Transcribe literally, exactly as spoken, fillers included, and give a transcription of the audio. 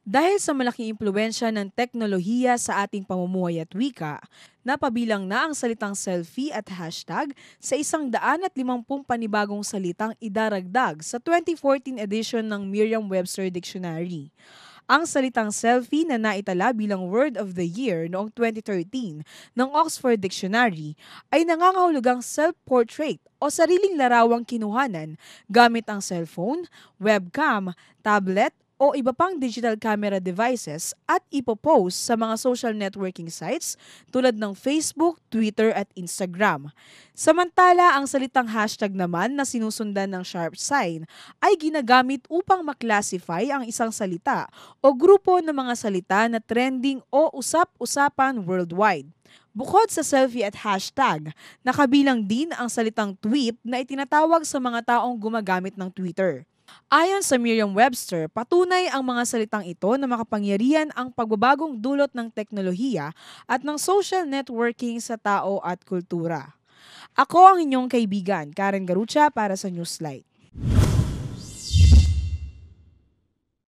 Dahil sa malaking impluensya ng teknolohiya sa ating pamumuhay at wika, napabilang na ang salitang selfie at hashtag sa isang daan at limampung panibagong salitang idaragdag sa twenty fourteen edition ng Merriam-Webster Dictionary. Ang salitang selfie na naitala bilang Word of the Year noong twenty thirteen ng Oxford Dictionary ay nangangahulugang self-portrait o sariling larawang kinuhanan gamit ang cellphone, webcam, tablet o iba pang digital camera devices at ipopost sa mga social networking sites tulad ng Facebook, Twitter at Instagram. Samantala, ang salitang hashtag naman na sinusundan ng sharp sign ay ginagamit upang maklasify ang isang salita o grupo ng mga salita na trending o usap-usapan worldwide. Bukod sa selfie at hashtag, nakabilang din ang salitang tweet na itinatawag sa mga taong gumagamit ng Twitter. Ayon sa Merriam-Webster, patunay ang mga salitang ito na makapangyarihan ang pagbabagong dulot ng teknolohiya at ng social networking sa tao at kultura. Ako ang inyong kaibigan, Karen Garucha para sa Newslight.